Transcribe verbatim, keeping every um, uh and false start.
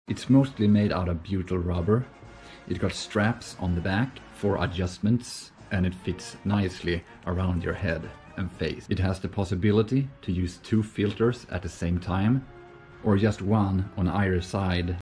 It's mostly made out of butyl rubber. It got straps on the back for adjustments and it fits nicely around your head and face. It has the possibility to use two filters at the same time or just one on either side